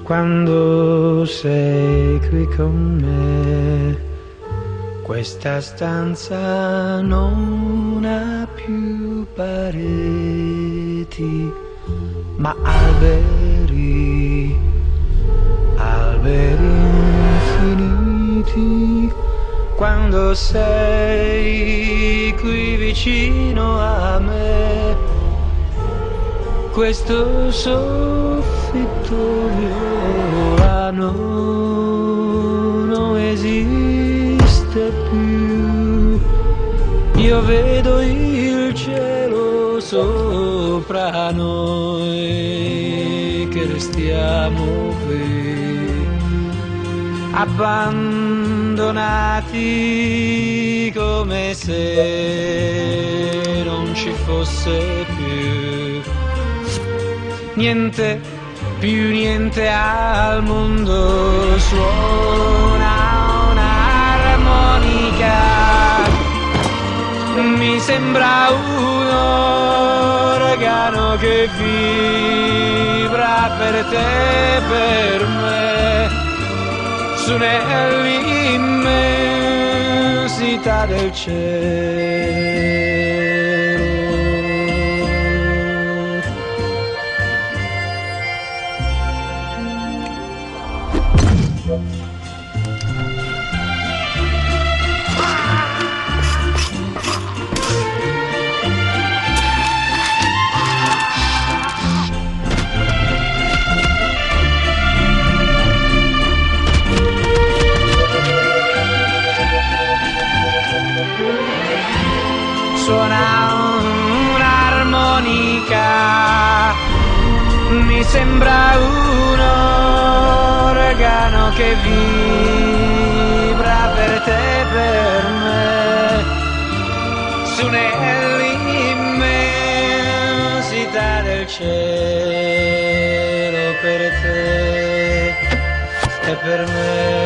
quando sei qui con me. Questa stanza non ha più pareti, ma alberi, alberi infiniti. Quando sei qui vicino a me, questo soffitto violano non esiste più. Io vedo il cielo sopra noi, che restiamo qui, abbandonati come se non ci fosse più niente, più niente al mondo. Suona un'armonica, mi sembra un organo che vibra per te e per me, su nell'immensità del cielo. Suona un'armonica, mi sembra un organo che vibra per te e per me, su nell'immensità del cielo, per te e per me.